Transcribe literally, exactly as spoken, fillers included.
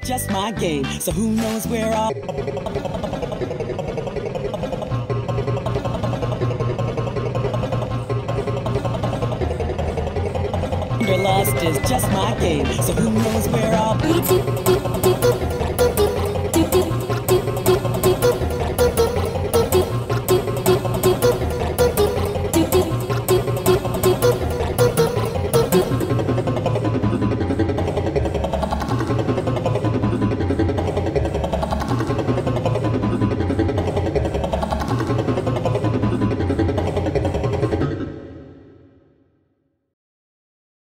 just my game. So who knows where I'll... Your lust is just my game. So who knows where I'll...